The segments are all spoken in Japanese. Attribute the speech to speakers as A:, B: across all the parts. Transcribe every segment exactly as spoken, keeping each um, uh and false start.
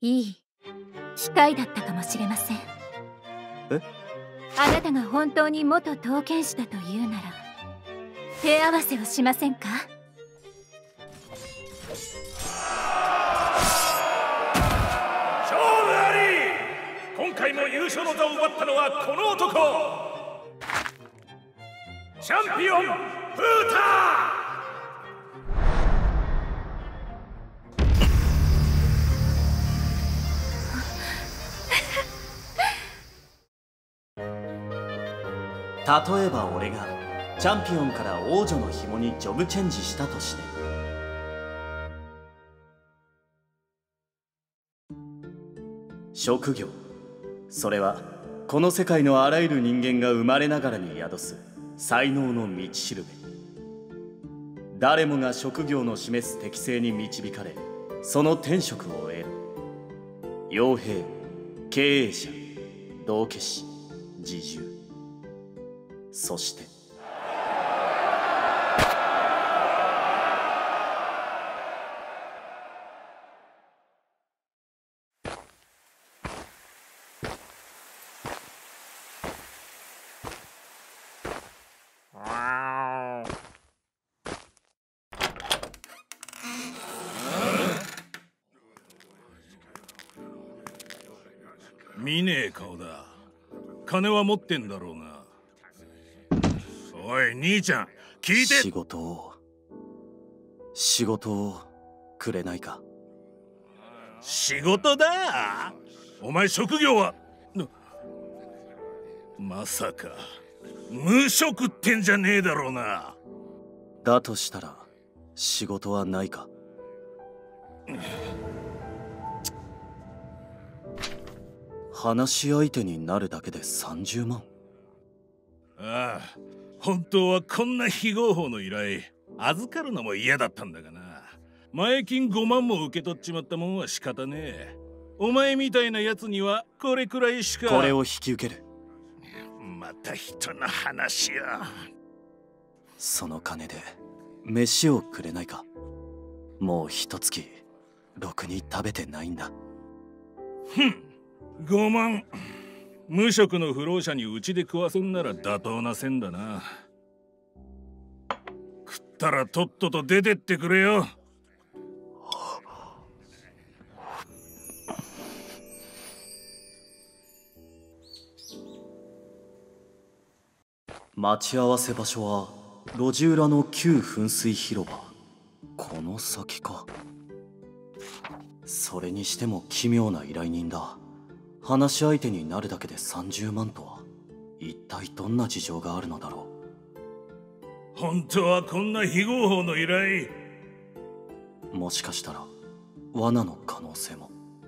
A: いい機会だったかもしれません。
B: え？
A: あなたが本当に元刀剣士だというなら手合わせをしませんか？
C: 勝負あり！今回も優勝の座を奪ったのはこの男、チャンピオンフータ
B: 例えば俺がチャンピオンから王女の紐にジョブチェンジしたとして、職業、それはこの世界のあらゆる人間が生まれながらに宿す才能の道しるべ。誰もが職業の示す適性に導かれ、その天職を得る。傭兵、経営者、道化師、侍従、そして
C: 見ねえ顔だ。金は持ってんだろうが。おい兄ちゃん、聞いて。
B: 仕事を仕事をくれないか。
C: 仕事だ。お前職業はまさか無職ってんじゃねえだろうな。
B: だとしたら仕事はないか。話し相手になるだけでさんじゅうまん。
C: ああ、本当はこんな非合法の依頼預かるのも嫌だったんだがな。前金ごまんも受け取っちまったもんは仕方ねえ。お前みたいなやつにはこれくらいしか。
B: これを引き受ける。
C: また人の話や。
B: その金で飯をくれないか。もう一月ろくに食べてないんだ。
C: ふん、ごまん。無職の不老者にうちで食わせんなら妥当な線だな。食ったらとっとと出てってくれよ。
B: 待ち合わせ場所は路地裏の旧噴水広場。この先か。それにしても奇妙な依頼人だ。話し相手になるだけでさんじゅうまんとは一体どんな事情があるのだろ
C: う。本当はこんな非合法の依頼。
B: もしかしたら罠の可能性も。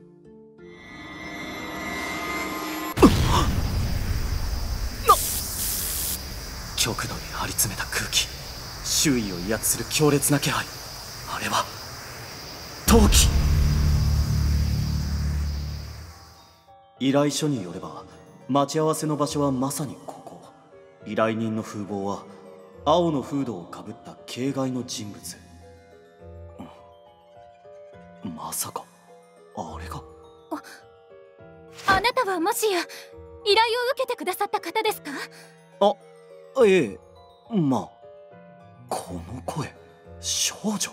B: 極度に張り詰めた空気、周囲を威圧する強烈な気配。あれは闘気。依頼書によれば待ち合わせの場所はまさにここ。依頼人の風貌は青のフードをかぶった形骸の人物、うん、まさかあれが。
A: あ、あなたはもしや依頼を受けてくださった方ですか？
B: あ、ええ、まあ。この声、少女。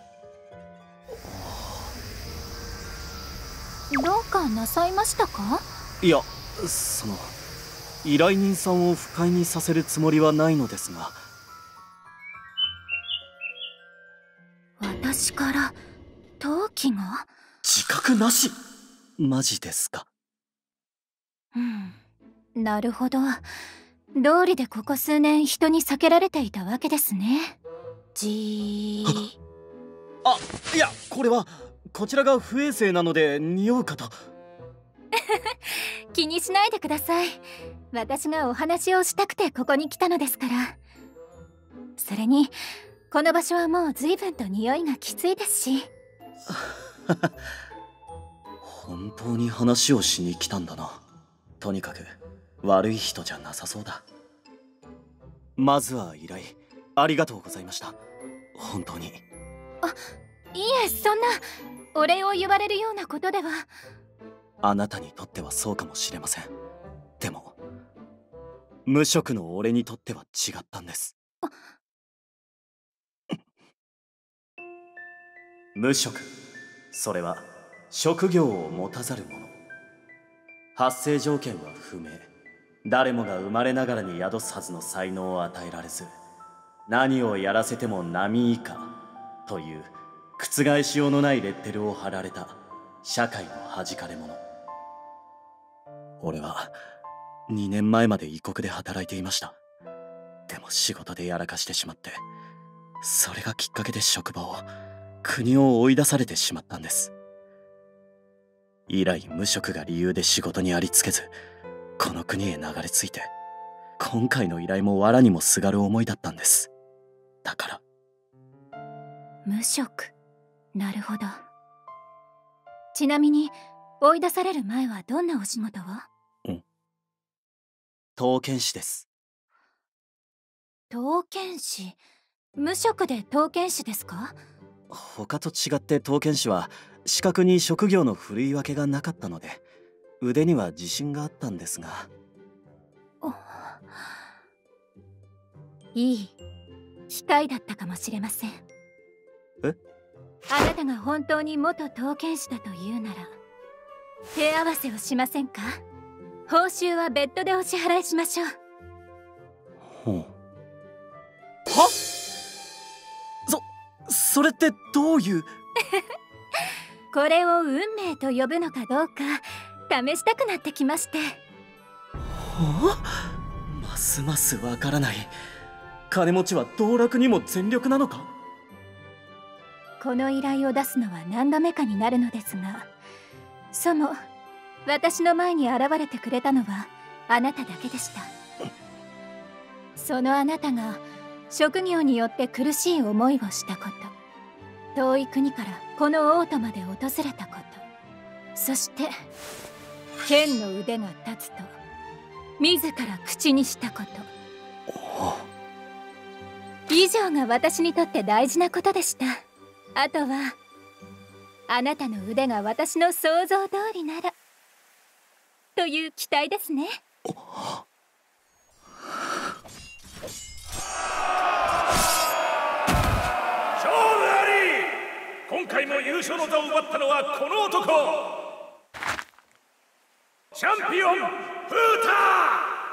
A: どうかなさいましたか？
B: いや、その依頼人さんを不快にさせるつもりはないのですが。
A: 私から闘気が？
B: 自覚なし？マジですか？
A: うん、なるほど。道理でここ数年人に避けられていたわけですね。じー。
B: あ、いや、これはこちらが不衛生なので匂うかと。
A: 気にしないでください。私がお話をしたくてここに来たのですから。それにこの場所はもう随分と匂いがきついですし。
B: 本当に話をしに来たんだな。とにかく悪い人じゃなさそうだ。まずは依頼ありがとうございました。本当に。
A: あ、いえ、そんな。 お礼を言われるようなことでは。
B: あなたにとってはそうかもしれません。でも無職の俺にとっては違ったんです。無職、それは職業を持たざる者。発生条件は不明。誰もが生まれながらに宿すはずの才能を与えられず、何をやらせても並以下という覆しようのないレッテルを貼られた社会の弾かれ者。俺はにねんまえまで異国で働いていました。でも仕事でやらかしてしまって、それがきっかけで職場を、国を追い出されてしまったんです。以来無職が理由で仕事にありつけず、この国へ流れ着いて、今回の依頼も藁にもすがる思いだったんです。だから
A: 無職、なるほど。ちなみに追い出される前はどんなお仕事を？
B: うん、刀剣士です。
A: 刀剣士？無職で刀剣士ですか？
B: 他と違って刀剣士は資格に職業のふるい分けがなかったので、腕には自信があったんですが。
A: いい機会だったかもしれません。
B: え？
A: あなたが本当に元刀剣士だというなら手合わせをしませんか？報酬は別途でお支払いしましょう。
B: ほう。は？そ、それってどういう
A: これを運命と呼ぶのかどうか試したくなってきまして。
B: はあ？ますますわからない。金持ちは道楽にも全力なのか？
A: この依頼を出すのは何度目かになるのですが、そも私の前に現れてくれたのはあなただけでした。そのあなたが職業によって苦しい思いをしたこと、遠い国からこの王都まで訪れたこと、そして剣の腕が立つと自ら口にしたこと、以上が私にとって大事なことでした。あとはあなたの腕が私の想像通りならという期待ですね。
C: 勝負あり！今回も優勝の座を奪ったのはこの男、チャンピオンフーター！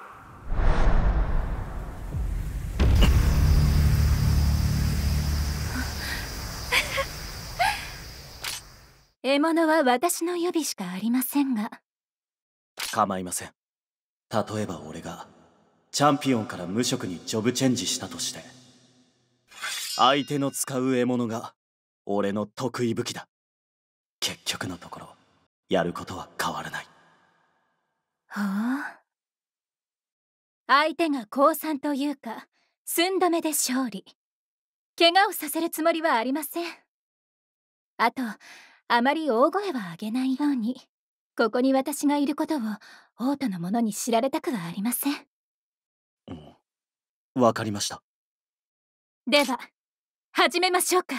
A: 獲物は私の予備しかありませんが。
B: 構いません。例えば俺がチャンピオンから無職にジョブチェンジしたとして、相手の使う獲物が俺の得意武器だ。結局のところやることは変わらない。
A: ほう。相手が降参というか寸止めで勝利。怪我をさせるつもりはありません。あとあまり大声は上げないように。ここに私がいることを王都の者に知られたくはありません。
B: うん、わかりました。
A: では始めましょうか。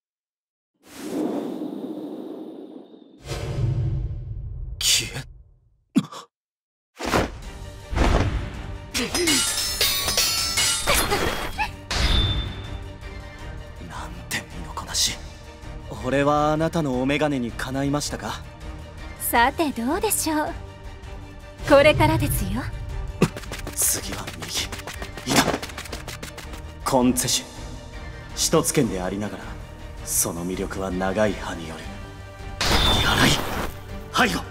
B: 消えなんて身のこなし。俺はあなたのお眼鏡にかないましたか？
A: さてどうでしょう。これからですよ。
B: 次は右。いた。コンツェシュ。一つ剣でありながらその魅力は長い刃による見払い背後。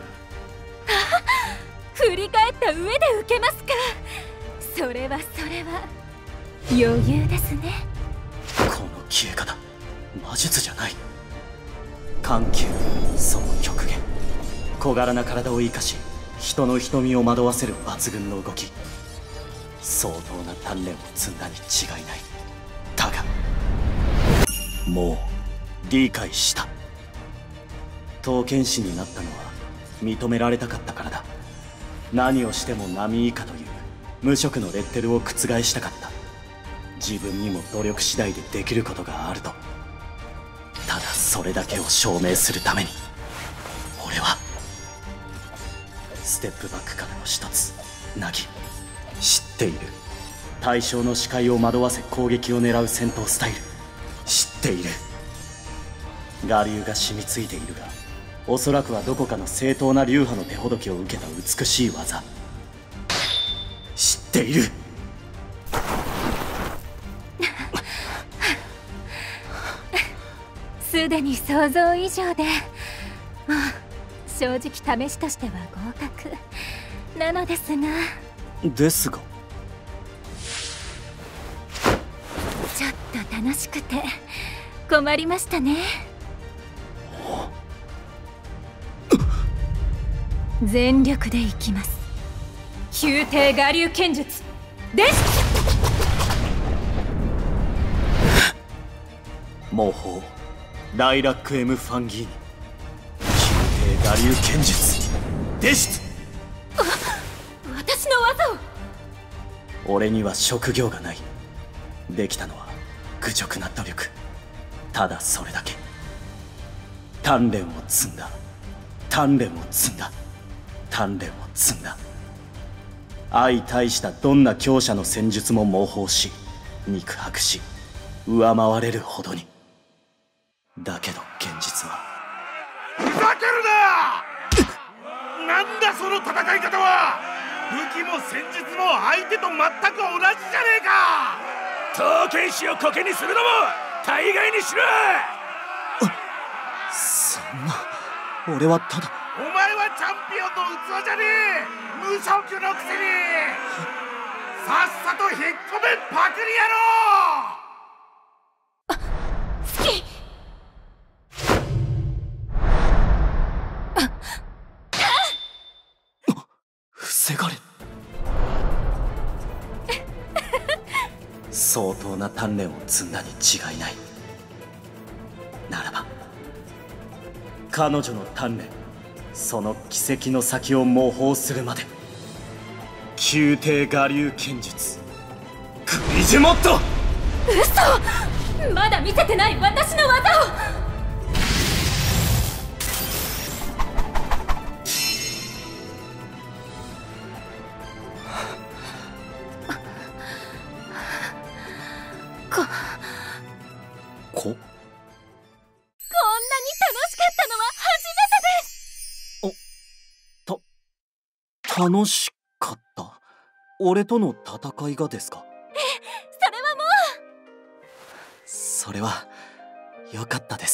A: 振り返った上で受けますか。それはそれは余裕ですね。
B: この消え方魔術じゃない。緩急その極限。小柄な体を生かし人の瞳を惑わせる抜群の動き。相当な鍛錬を積んだに違いない。だがもう理解した。刀剣士になったのは認められたかったからだ。何をしても並以下という無職のレッテルを覆したかった。自分にも努力次第でできることがあると。ただそれだけを証明するために俺はステップバックからの一つナギ知っている。対象の視界を惑わせ攻撃を狙う戦闘スタイル知っている。我流が染みついているが、おそらくはどこかの正当な流派の手ほどきを受けた美しい技知っている。
A: すでに想像以上で、正直試しとしては合格なのですが
B: ですが
A: ちょっと楽しくて困りましたね。全力でいきます。宮廷我流剣術です。
B: 魔法ライラック・エム・ファンギーニ宮廷我流剣術デシツ。
A: 私の技を。
B: 俺には職業がない。できたのは愚直な努力、ただそれだけ。鍛錬を積んだ鍛錬を積んだ鍛錬を積んだ。相対したどんな強者の戦術も模倣し肉薄し上回れるほどに。だけど現実は。
C: ふざけるななんだその戦い方は。武器も戦術も相手と全く同じじゃねえか。刀剣士をコケにするのも大概にしろ。
B: そんな、俺はただ。
C: お前はチャンピオンの器じゃねえ。無職のくせにさっさと引っ込めパクリ野郎。
A: 好き。
B: 防がれ相当な鍛錬を積んだに違いない。ならば彼女の鍛錬、その奇跡の先を模倣するまで宮廷我流剣術クリジュモット。
A: 嘘。まだ見せてない私の技を。こ
B: ここんなに楽
A: しかったのは初めてです。
B: お、た、楽しかった。俺との戦いがですか。
A: ええ、それはもう。
B: それは良かったです。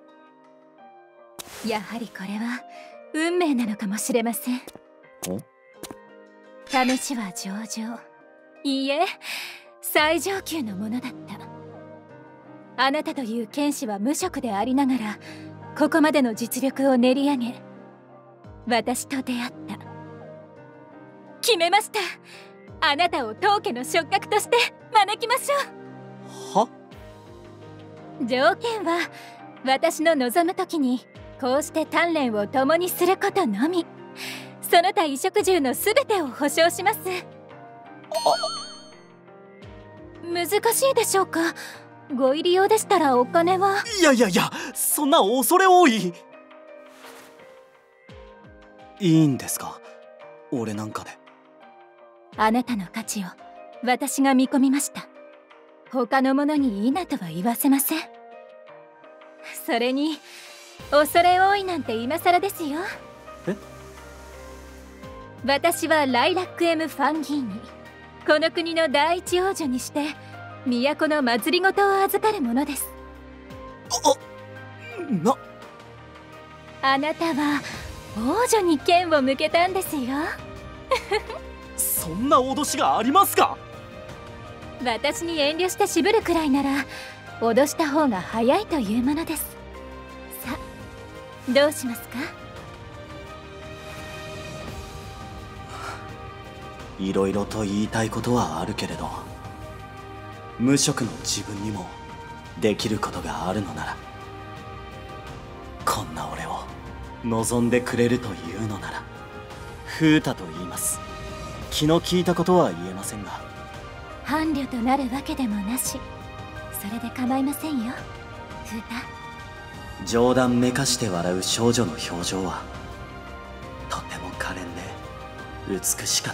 A: やはりこれは運命なのかもしれません。
B: お？
A: 試しは上々、いいえ最上級のものだった。あなたという剣士は無職でありながらここまでの実力を練り上げ、私と出会った。決めました。あなたを当家の食客として招きましょう。
B: は？
A: 条件は私の望む時にこうして鍛錬を共にすることのみ。その他衣食住の全てを保証します。難しいでしょうか。ご入り用でしたらお金は。
B: いやいやいや、そんな恐れ多い。いいんですか、俺なんかで。
A: あなたの価値を私が見込みました。他の者にいいなとは言わせません。それに恐れ多いなんて今更ですよ。
B: え？
A: 私はライラック・エム・ファンギーニ、この国の第一王女にして都の祭りごとを預かるものです。
B: あ、な、
A: あなたは王女に剣を向けたんですよ。
B: そんな脅しがありますか？
A: 私に遠慮して渋るくらいなら脅した方が早いというものです。さあ、どうしますか？
B: いろいろと言いたいことはあるけれど、無職の自分にもできることがあるのなら、こんな俺を望んでくれるというのなら、風太と言います。気の利いたことは言えませんが。
A: 伴侶となるわけでもなし、それで構いませんよ、風太。
B: 冗談めかして笑う少女の表情はとても可憐で美しかった。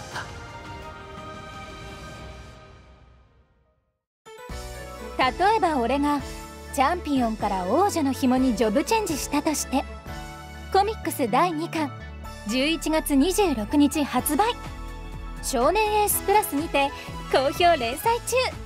A: 例えば俺がチャンピオンから王女の紐にジョブチェンジしたとして、コミックスだいにかんじゅういちがつにじゅうろくにち発売。少年エースプラスにて好評連載中。